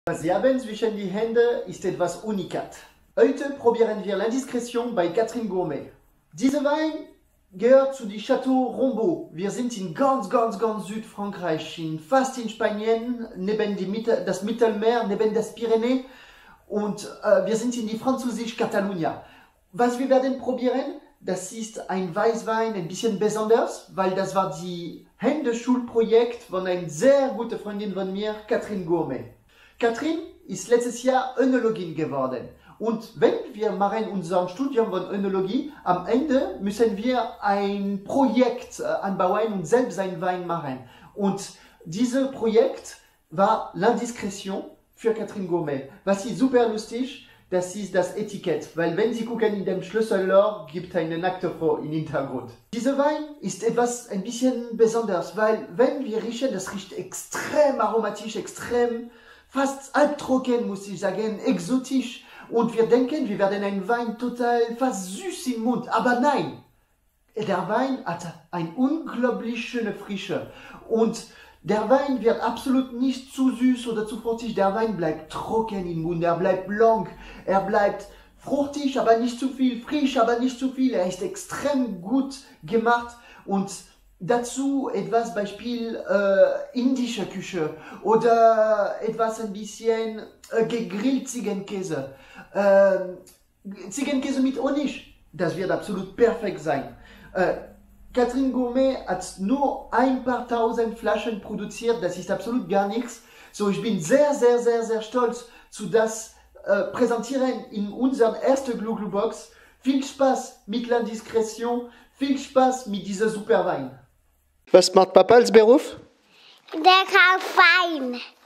Was Sie haben zwischen die Hände ist etwas Unikat. Heute probieren wir l'Indiscrétion bei Catherine Gourmet. Dieser Wein gehört zu die Château Rombaut. Wir sind in ganz Südfrankreich, fast in Spanien, neben das Mittelmeer, neben das Pyrenäen und wir sind in die französische Catalunya. Was wir werden probieren, das ist ein Weißwein, ein bisschen besonders, weil das war die Händeschulprojekt von einer sehr guten Freundin von mir, Catherine Gourmet. Catherine ist letztes Jahr Önologin geworden. Und wenn wir machen unser Studium von Önologie, am Ende müssen wir ein Projekt anbauen und selbst einen Wein machen. Und dieses Projekt war l'Indiscrétion für Catherine Gourmet. Was ist super lustig, das ist das Etikett, weil wenn Sie gucken in dem Schlüsselloch, gibt eine nackte Frau im Hintergrund. Dieser Wein ist etwas ein bisschen besonders, weil wenn wir riechen, das riecht extrem aromatisch, extrem fast halbtrocken, muss ich sagen, exotisch. Und wir denken, wir werden einen Wein total fast süß im Mund. Aber nein, der Wein hat eine unglaublich schöne Frische. Und der Wein wird absolut nicht zu süß oder zu fruchtig. Der Wein bleibt trocken im Mund, er bleibt lang, er bleibt fruchtig, aber nicht zu viel, frisch, aber nicht zu viel. Er ist extrem gut gemacht und dazu etwas Beispiel indische Küche oder etwas ein bisschen gegrillt Ziegenkäse. Ziegenkäse mit Honig, das wird absolut perfekt sein. Catherine Gourmet hat nur ein paar tausend Flaschen produziert, das ist absolut gar nichts. So, ich bin sehr stolz zu das präsentieren in unserer ersten Glu-Glu-Box. Viel Spaß mit l'Indiscrétion, viel Spaß mit dieser super Wein. Was macht Papa als Beruf? Der kauft Wein.